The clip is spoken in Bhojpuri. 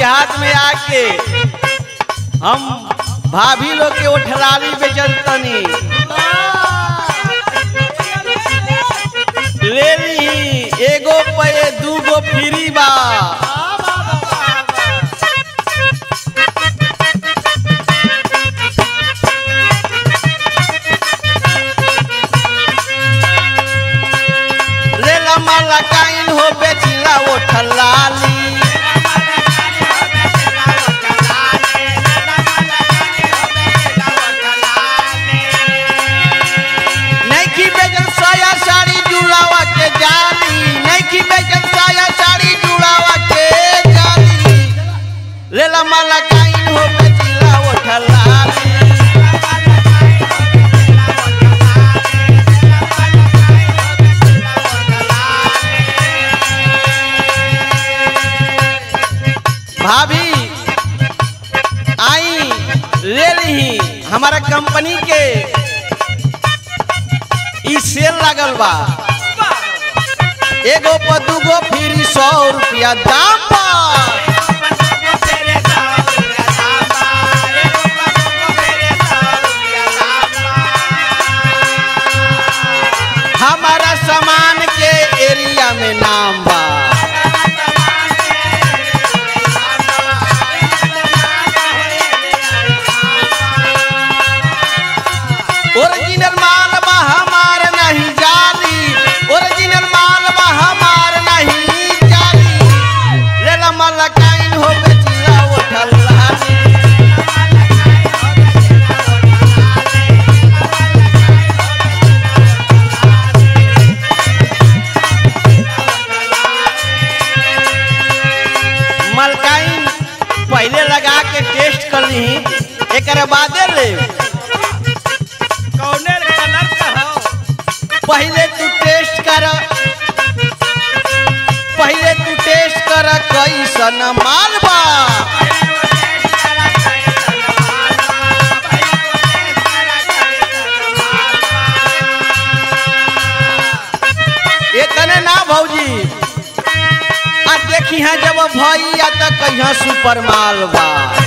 देहात में आके हम भाभी लोग के ओठलाली बेचन तनी ले ली एगो पे दूगो फ्री बा। लेला माला काइन हो बेचिला ओठलाली लेला माला काइन हो बेचिला ओठलाली। भाभी आई ले ली हमारा कंपनी के ई सेल लागल बा एगो पर दूगो फ्री 100 रुपया दाम बा। हमारा सामान के एरिया में नाम बा। ओरिजिनल माल बा हमार नहीं जाली, ओरिजिनल माल बा हमार नहीं जाली। लेला माला काइन हो बेचिला ओठलाली। मलकाइन पहले लगा के टेस्ट कर ली एक बादे ले कौने कलर का हो पहले तू टेस्ट कर, पहले तू टेस्ट कर कैसन माल बा। इतने ना भौजी आ देखी है जब भैया तो कहीं सुपर माल बा।